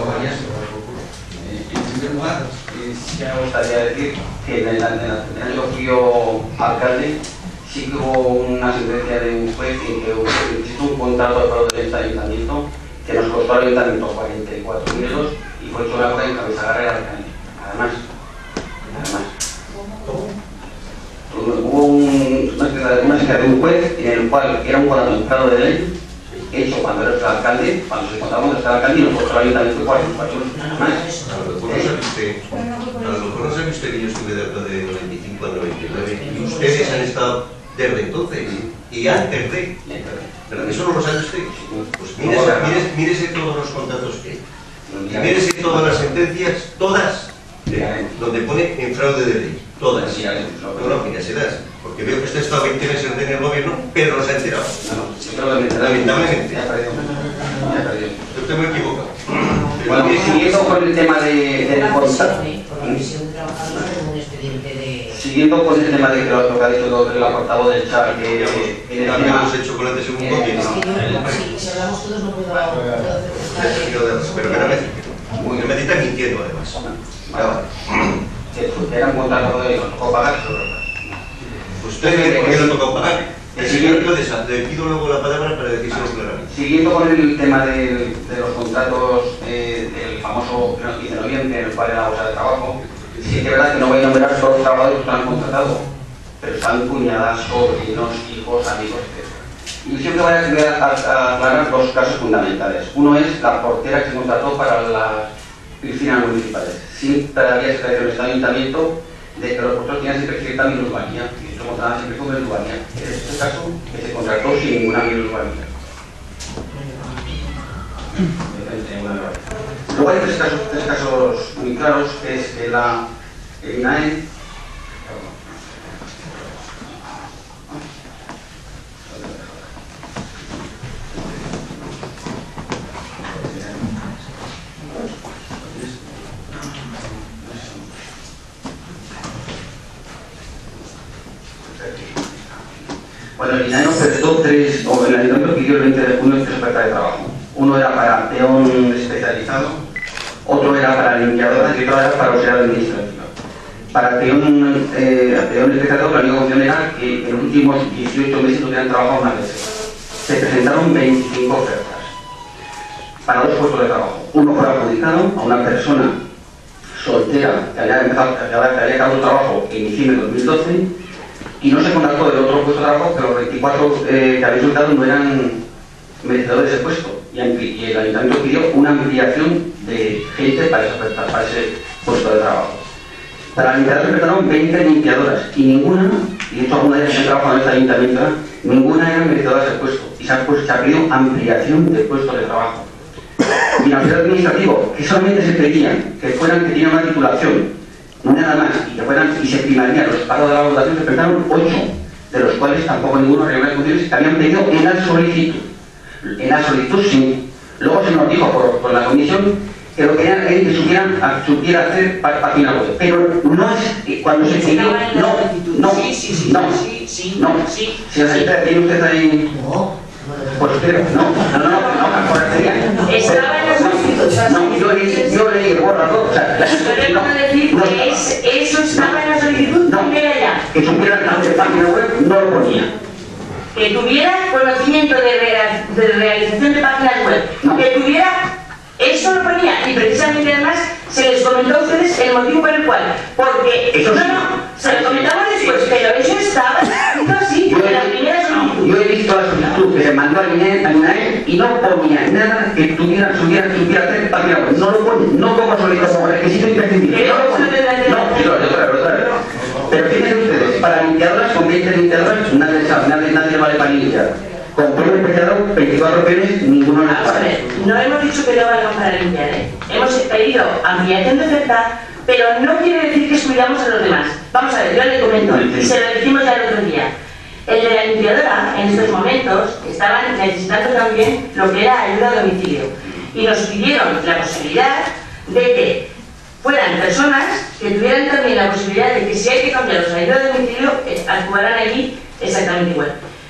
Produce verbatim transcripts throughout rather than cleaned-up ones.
En primer lugar, sí me gustaría decir que en el año que fui yo alcalde, sí que hubo una sentencia de un juez en que existe un contrato de pago del ayuntamiento que nos costó al ayuntamiento cuarenta y cuatro mil euros y fue hecho una obra en cabeza garra y alcalde. Además, además, hubo un, una sentencia de un juez en el cual era un contrato en claro de ley hecho cuando era el alcalde, cuando se encontraba con el alcalde y nos costó al ayuntamiento cuarenta y cuatro mil euros. Además, a lo mejor no sabe usted, a lo mejor no sabe usted que yo estuve de noventa y cinco a noventa y nueve y ustedes han estado desde entonces y antes de, pero eso no lo sabe usted. Pues mírese, mírese, mírese todos los contratos que hay y mírese todas las sentencias, todas, de, donde pone en fraude de ley, todas. No, no, míraselas, porque veo que usted está veinte meses en el gobierno, pero no se ha enterado. Lamentablemente. Yo estoy muy equivocado. Bueno, siguiendo con el tema de, del contrato. Siguiendo con el tema de que lo que ha dicho el portavoz del chat, que en el tema hemos hecho chocolate segundo eh, es que yo, si hablamos todos no puedo hacer. Pero que no me diga. Que me diga mintiendo además. Era un contrato de los tocó pagar. ¿Usted por qué no tocó pagar? Le pido luego la palabra para decírselo claramente. Siguiendo con el tema de, de los contratos eh, del famoso quince de noviembre, en el cual era la bolsa de trabajo, sí que es verdad que no voy a nombrar todos los trabajadores que están contratados, pero están cuñadas, sobrinos, hijos, amigos, etcétera. Y siempre voy a aclarar dos casos fundamentales. Uno es la portera que se contrató para las piscinas municipales. Sí, todavía se trae en este ayuntamiento de que los porteros tenían siempre cierta minusvalía, y esto contrataban siempre con minusvalía. En este caso, que se contrató sin ninguna minusvalía. Luego hay tres casos, tres casos muy claros, que es que la el I N A E Bueno, el I N A E nos presentó tres, o el ayuntamiento pidió el veinte de junio tres ofertas de trabajo. Uno era para peón especializado, otro era para limpiadoras y otro era para auxiliar administrativo. Para peón, eh, peón especializado, la única opción era que en los últimos dieciocho meses tuvieran trabajado una vez. Se presentaron veinticinco ofertas para dos puestos de trabajo. Uno fue adjudicado a una persona soltera que había, empezado, que había, que había acabado el trabajo en diciembre de dos mil doce y no se contrató del otro puesto de trabajo, que los veinticuatro eh, que habían solicitado no eran merecedores del puesto. Y el ayuntamiento pidió una ampliación de gente para, esa, para ese puesto de trabajo. Para la limpiadora se presentaron veinte limpiadoras y ninguna, y de hecho alguna de ellas que trabajado en este ayuntamiento, ninguna era merecedora del puesto. Y se ha, pues, se ha pedido ampliación del puesto de trabajo. Y en el auxiliar administrativo, que solamente se pedían que fueran que tenían una titulación, no nada más, y que fueran y se primarían los pagos de la votación, se presentaron ocho, de los cuales tampoco ninguno reunió las condiciones que habían pedido en la solicitud. En la solicitud sí. Luego se nos dijo por, por la comisión que lo que querían es que supieran, supiera hacer página web. Pero no es cuando se pidió. No, no, sí, sí, sí, no, sí, sí, no. sí, Si la secretaria tiene usted ahí. No. Pues usted, no, no, no, no, no, no, estaba en la solicitud. No, yo leí, yo leí el borrador. O sea, pero no decir que es, eso estaba en la solicitud, no era ya. Que supieran hacer página web, no lo ponía. Que tuviera conocimiento de, rea, de realización de páginas web, no. Que tuviera, eso lo ponía, y precisamente además se les comentó a ustedes el motivo por el cual, porque, eso no, no, se lo comentamos después, pero eso estaba escrito así, yo en la primera solicitud. Yo he visto la solicitud que se mandó a I N A E y no ponía nada que tuviera, supiera, supiera hacer página web, no lo pone, no como solicitud, como requisito imprescindible, no lo pone, no, no, otra vez, otra vez. Pero fíjense ustedes, para limpiadoras con veinte limpiadoras, nadie, nadie, nadie vale para limpiar. Con peón especializado, veinticuatro peones, ninguno nada. Vamos a ver, no hemos dicho que no valgan para limpiar, ¿eh? Hemos pedido ampliación de oferta, pero no quiere decir que excluyamos a los demás. Vamos a ver, yo le comento, y se lo decimos ya el otro día. El de la limpiadora, en estos momentos, estaban necesitando también lo que era ayuda a domicilio. Y nos pidieron la posibilidad de que fueran personas que tuvieran también la posibilidad de que si hay que cambiarlos a ayuda a domicilio, actuaran allí exactamente igual.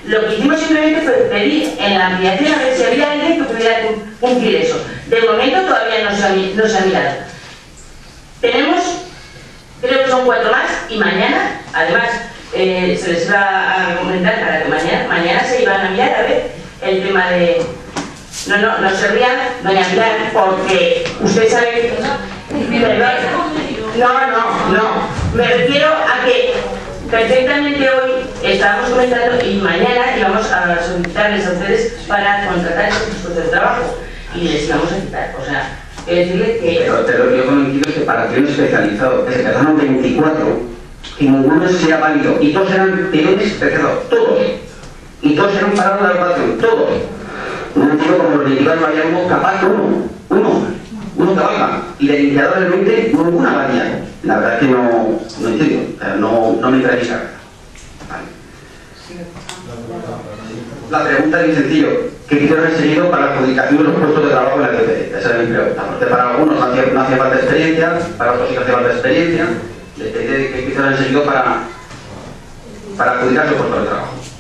Lo que hicimos simplemente fue pedir en la ampliación a ver si había alguien que pudiera cumplir eso. De momento todavía no se ha, no se ha mirado. Tenemos, creo que son cuatro más, y mañana, además, eh, se les va a comentar para que mañana, mañana se iban a mirar a ver el tema de... No, no, no se rían, doña Pilar, porque usted sabe que... No, no, no. Me refiero a que perfectamente hoy estábamos comentando y mañana íbamos a solicitarles a ustedes para contratar esos puestos de trabajo y les íbamos a quitar. O sea, quiero decirle que... Pero, pero yo coincido que para peón especializado, que se quedaron veinticuatro, y ninguno sea válido, y todos eran peones especializados, todos. Y todos eran parados de la educación, todos. No entiendo como los veinticuatro había uno capaz, uno, uno, uno trabaja, y de limpiador del veinte, ninguna valía. La verdad es que no, no entiendo, no, no me entra en mi cabeza. Vale. La pregunta es muy sencillo. ¿Qué criterios han seguido para la adjudicación de los puestos de trabajo en la T P C? Esa es mi pregunta. Porque para algunos no hacía, no hacía falta experiencia, para otros sí que hacía falta experiencia. Les pedí qué criterios han seguido para, para adjudicar su puesto de trabajo.